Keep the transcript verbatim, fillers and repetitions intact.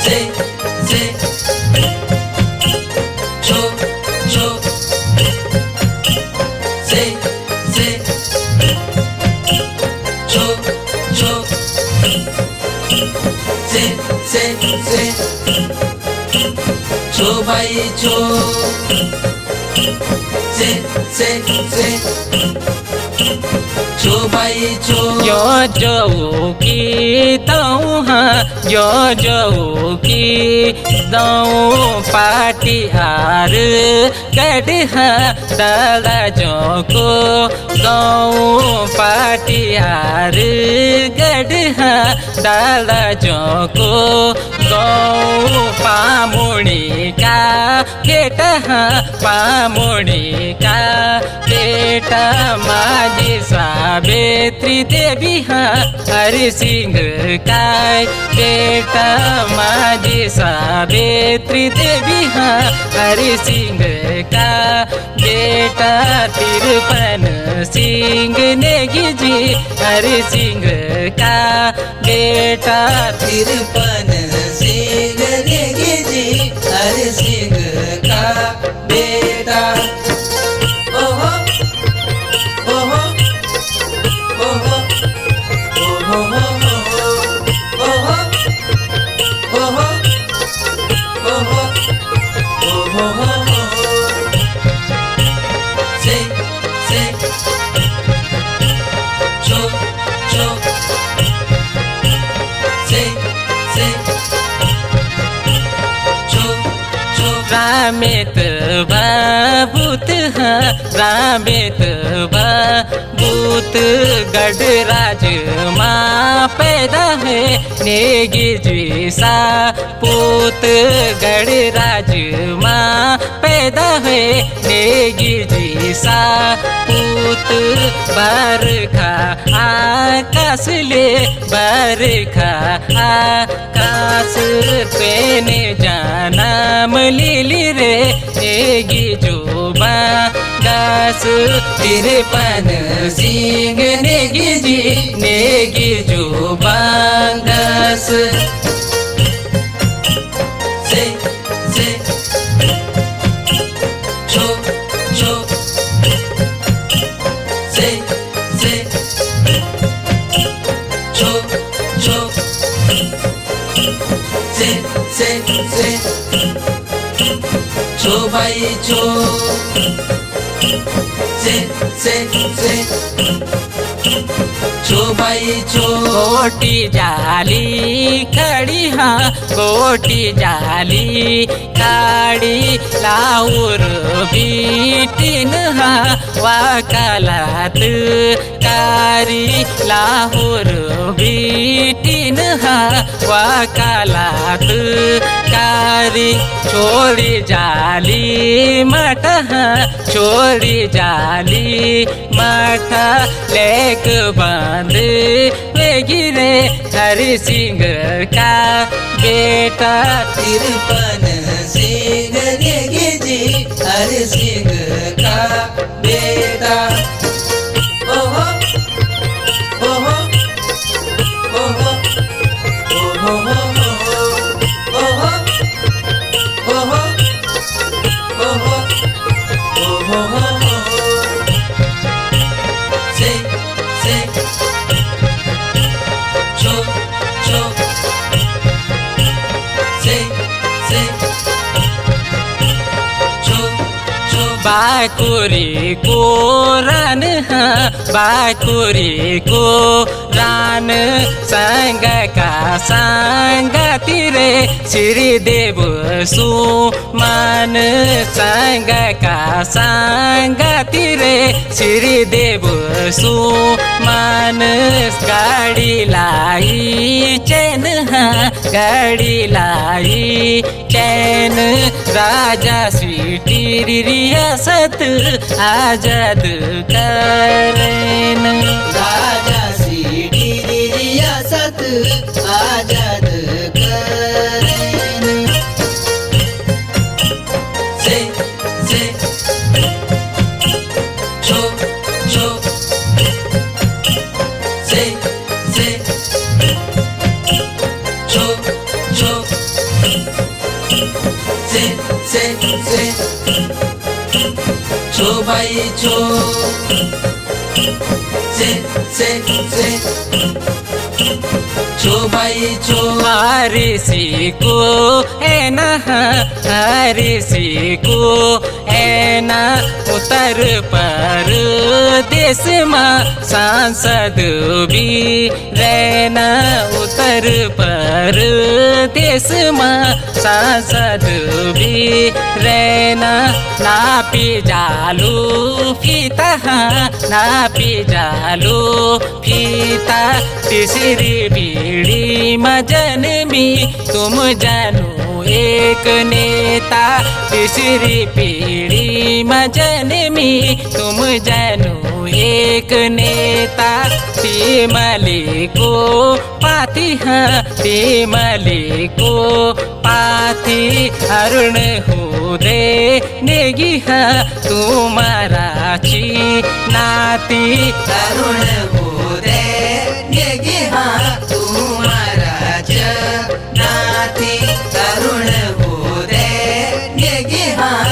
से से छो छो से से छो छो से से से छो भाई छो से से से छो भाई छो यो जो की ताऊ हाँ यो जो की दाऊ पाटी हार गढ़ हाँ दादा जो को गाँव पाटी हार गढ़ हाँ दादा जो को गाँव पामुड़ी का बेटा हाँ पामुड़ी का बेटा माजी सावित्री देवी हाँ हरि सिंह का बेटा माजी सावित्री देवी हाँ हरि सिंह का बेटा तिरपन सिंह नेगी जी हरि सिंह का बेटा तिरपन सिंह नेगी जी हरि सिंह का बेटा ओहो ओहो ओहो ओहो ओहो ओहो ओहो ओहो से से छो छो से से छो छो रामेत बाबूत हाँ रामेत बाबूत गढ़राज माँ पैदा है नेगी जी सा पूत गढ़राज माँ पैदा है नेगी जी सा पूत बरखा आकाश ले बरखा आकाश पेने जाना मिली रे नेगी जो बागास तिरपन सिंह नेगी जी नेगी जो बागास से से छो छो से से छो छो से से से छो भाई छो से से से छो भाई छो गोटी जाली खड़ी हाँ गोटी जाली काड़ी लाउर बीटिन हाँ वकालत कारी लाहौर बीटिन हाँ वकालत कारी छोड़ी जाली मठ हाँ छोड़ी जाली मठ लेक बंद गिरे हरि सिंह का बेटा तिरपन सिंह नेगी जी हरि सिंह का बेटा ओहो ओहो ओहो ओहो ओहो ओहो ओहो ओहो से से छो छो से से छो छो बाकुरी को रान हाँ बाकुरी को रान संग का संग तिरे श्री देव सुमान संग का संग तिरे श्री देव सुमान गाड़ी लाई चैन हाँ गाड़ी लाई चैन राजा स्वीटी रियासत आजाद करेन राजा सीढ़ी रियासत आजाद करेन से से छो छो से से छो छो से छो भाई छो से से से छो भाई छो हरिषि को है न हरिषि को है न उत्तर पर देश में सांसद भी रहना उत्तर पर देश में सांसद भी रहना नापी जालू फीता नापी जालू फीता तीसरी पीढ़ी में जन्मी तुम जानू एक नेता तीसरी पीढ़ी में जन्मी तुम जानू एक नेता तिमली को पाती हाँ तिमली को पाती अरुण हो दे नेगी हाँ तुम्हारा छी नाती अरुण हो दे नेगी हाँ तुम्हारा च नाती अरुण हो दे नेगी हाँ